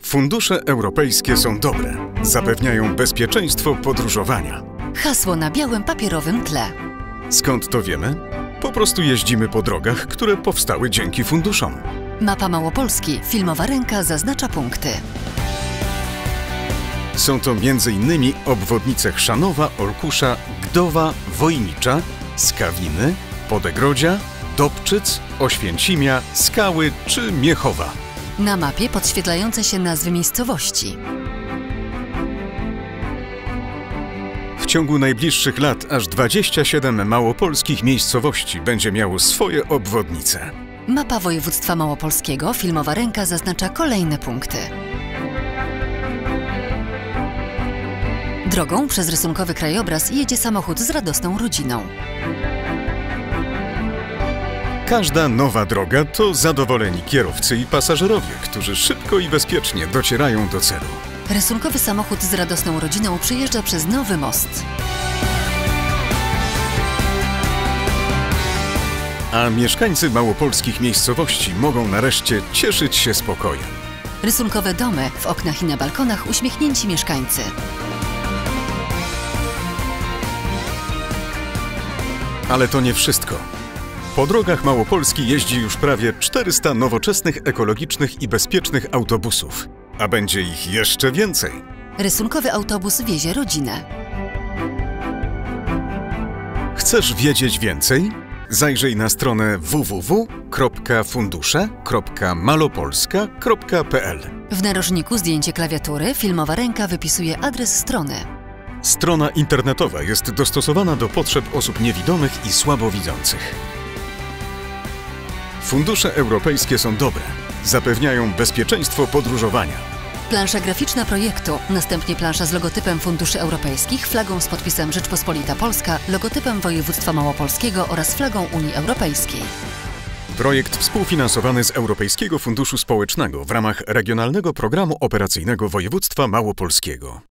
Fundusze europejskie są dobre. Zapewniają bezpieczeństwo podróżowania. Hasło na białym papierowym tle. Skąd to wiemy? Po prostu jeździmy po drogach, które powstały dzięki funduszom. Mapa Małopolski, filmowa ręka zaznacza punkty. Są to m.in. obwodnice Chrzanowa, Olkusza, Gdowa, Wojnicza, Skawiny, Podegrodzia, Dobczyc, Oświęcimia, Skały czy Miechowa. Na mapie podświetlające się nazwy miejscowości. W ciągu najbliższych lat aż 27 małopolskich miejscowości będzie miało swoje obwodnice. Mapa województwa małopolskiego, filmowa ręka zaznacza kolejne punkty. Drogą przez rysunkowy krajobraz jedzie samochód z radosną rodziną. Każda nowa droga to zadowoleni kierowcy i pasażerowie, którzy szybko i bezpiecznie docierają do celu. Rysunkowy samochód z radosną rodziną przyjeżdża przez nowy most. A mieszkańcy małopolskich miejscowości mogą nareszcie cieszyć się spokojem. Rysunkowe domy, w oknach i na balkonach uśmiechnięci mieszkańcy. Ale to nie wszystko. Po drogach Małopolski jeździ już prawie 400 nowoczesnych, ekologicznych i bezpiecznych autobusów. A będzie ich jeszcze więcej. Rysunkowy autobus wiezie rodzinę. Chcesz wiedzieć więcej? Zajrzyj na stronę www.fundusze.malopolska.pl. W narożniku zdjęcie klawiatury, filmowa ręka wypisuje adres strony. Strona internetowa jest dostosowana do potrzeb osób niewidomych i słabowidzących. Fundusze europejskie są dobre. Zapewniają bezpieczeństwo podróżowania. Plansza graficzna projektu, następnie plansza z logotypem funduszy europejskich, flagą z podpisem Rzeczpospolita Polska, logotypem województwa małopolskiego oraz flagą Unii Europejskiej. Projekt współfinansowany z Europejskiego Funduszu Społecznego w ramach Regionalnego Programu Operacyjnego Województwa Małopolskiego.